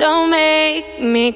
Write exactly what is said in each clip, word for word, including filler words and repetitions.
Don't make me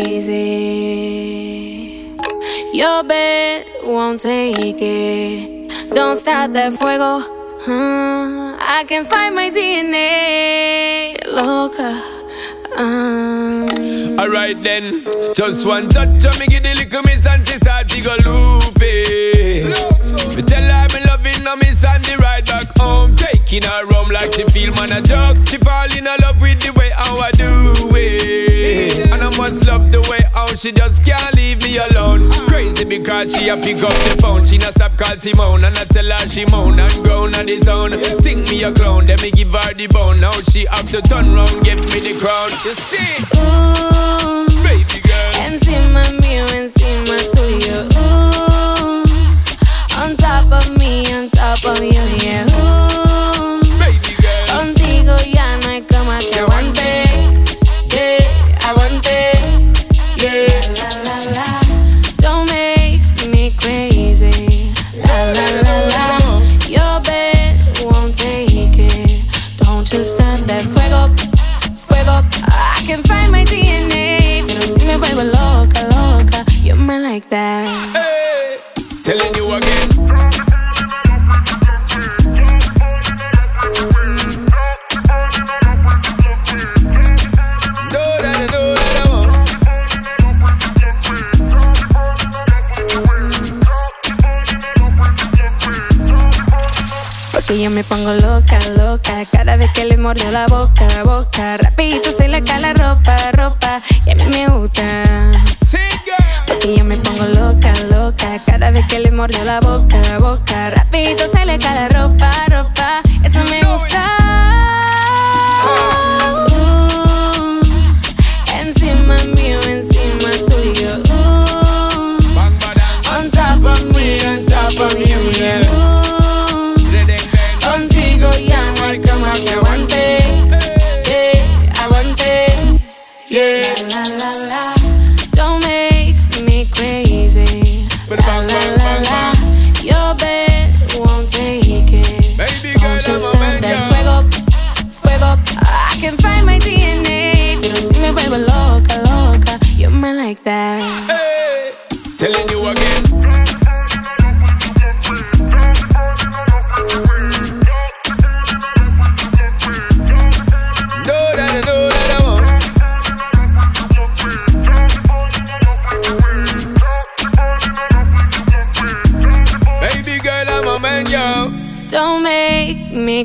crazy. Your bed won't take it. Don't start that fuego. Uh, I can find my D N A. Loca. Um. Alright then, just one touch of me, give the little miss and she start to go loopy. Me tell her me loving her miss and the ride back home, taking her home like she feel man a joke. She fall in love with the way how I do it, and I must love the way how she just can't leave me alone. Crazy because she a pick up the phone, she not stop call Simone, and I tell her she moan and groan on the zone. Think me a clown, then me give her the bone. Now she have to turn round, give me the crown. You see? Ooh, baby girl. Encima mío, encima tuyo. Ooh, on top of me, on top of you, yeah. Ooh, baby girl. Contigo ya no hay cama que aguante. Yeah, aguante. Yeah, la la la. Don't make me crazy. La la la la. Your bed won't take it. Don't you start that fuego, fuego. I can find my D N A. Pero si me vuelvo loca, loca. You're mine like that. Hey, telling you again. Do that, do that, I want. Porque yo me pongo loca, loca. Cada vez que le mordió la boca, boca. Rapidito se le cae la ropa, ropa. Y a mí me gusta. Porque yo me pongo loca, loca. Cada vez que le mordió la boca, boca. Rapidito se le cae la ropa, ropa. Eso me gusta. Uh, encima mío, encima tuyo. Uh, on top of me, on top of you, yeah. Uh, contigo ya no hay cama que aguante. Yeah, aguante. Yeah, la la la. Don't make me crazy. La la la la. Your bed won't take it. Baby Don't girl, you I'm a start man, that girl. fuego, fuego. I can find my D N A. Pero si me vuelvo loca, loca. You're mine like that. Hey, telling you again. Do that, do that, I want. Baby girl, I'm a man, yo. Don't make me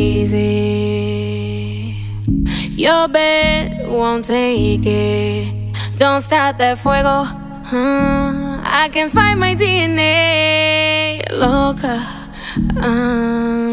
crazy. Your bed won't take it. Don't start that fuego. Uh, I can find my D N A. Loca. Um,